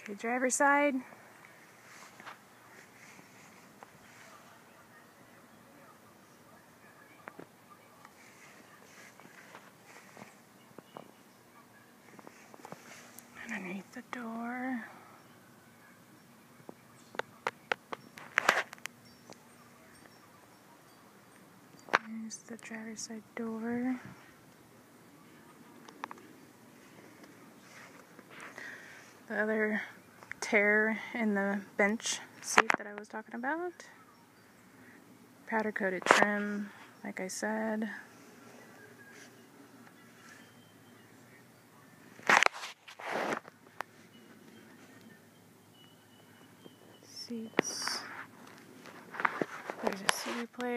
Okay, driver's side. Underneath the door. There's the driver's side door. The other tear in the bench seat that I was talking about. Powder coated trim, like I said. Seats. There's a CD player.